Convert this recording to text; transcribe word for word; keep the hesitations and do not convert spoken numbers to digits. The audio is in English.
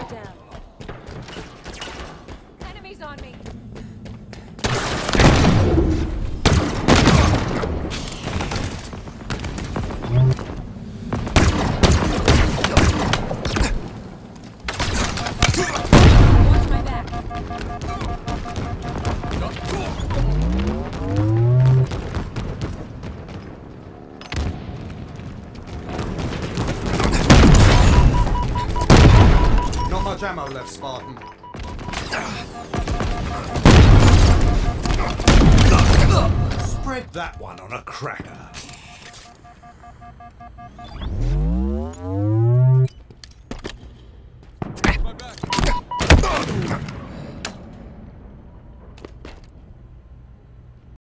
down. Enemies on me. Watch my back. Not much ammo left, Spartan. Spread that one on a cracker.